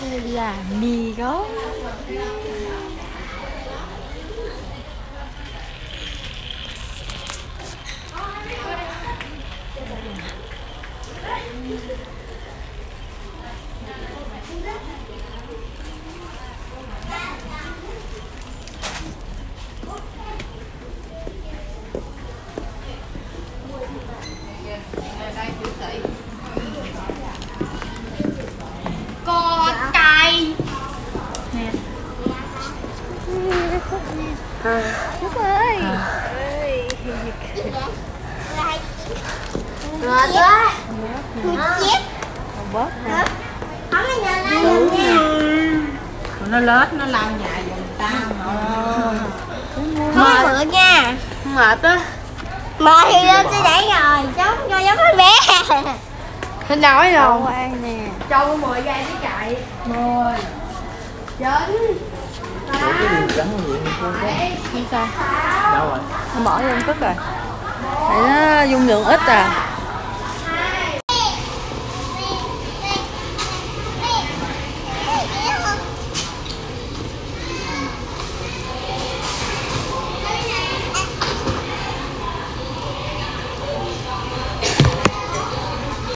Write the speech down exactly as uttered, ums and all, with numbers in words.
Đây là mì gói. Có cay Nè. Phúc ơi. Ngọt quá. Ngọt chết. Bớt nè. Không có nhờ nó luôn nha. Nó lết nó lao nhại giùm ta Không có mượn nha. Mệt á. Mời thì lên sẽ đẩy rồi. Giống cho giống con bé. Thích nói đâu ăn nè. Cho mười giây mới chạy. Mười chín tám Không sao. đâu rồi Nó mở vô cất rồi. Tại nó dung lượng ít à.